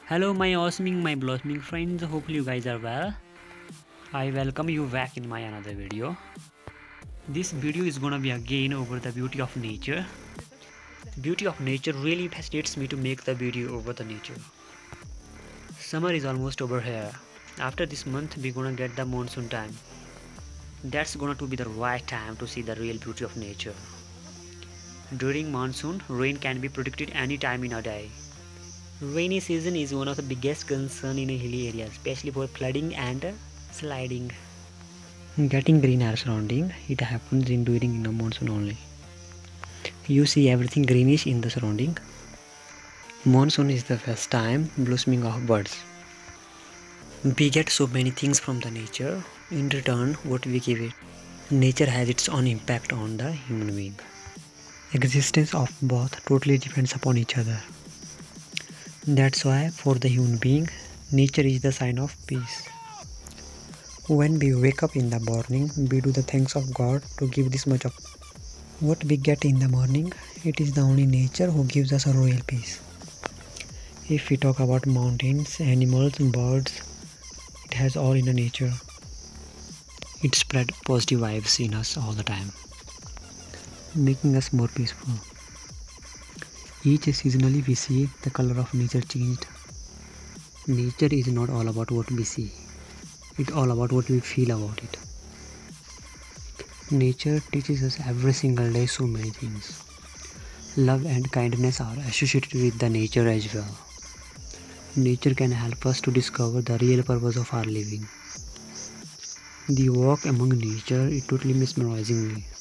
Hello my awesoming, my blossoming friends, hopefully you guys are well. I welcome you back in my another video. This video is gonna be again over the beauty of nature. The beauty of nature really fascinates me to make the video over the nature. Summer is almost over here. After this month we're gonna get the monsoon time. That's gonna to be the right time to see the real beauty of nature. During monsoon, rain can be predicted any time in a day. Rainy season is one of the biggest concern in a hilly area, especially for flooding and sliding. Getting green air surrounding, it happens in during the monsoon only. You see everything greenish in the surrounding. Monsoon is the first time blossoming of birds. We get so many things from the nature. In return, what we give it. Nature has its own impact on the human being. Existence of both totally depends upon each other. That's why for the human being, nature is the sign of peace. When we wake up in the morning, we do the thanks of God to give this much of what we get in the morning. It is the only nature who gives us a royal peace. If we talk about mountains, animals, birds, it has all in the nature. It spread positive vibes in us all the time, making us more peaceful. Each seasonally we see the color of nature changed. Nature is not all about what we see. It's all about what we feel about it. Nature teaches us every single day so many things. Love and kindness are associated with the nature as well. Nature can help us to discover the real purpose of our living. The walk among nature is totally mesmerizing me.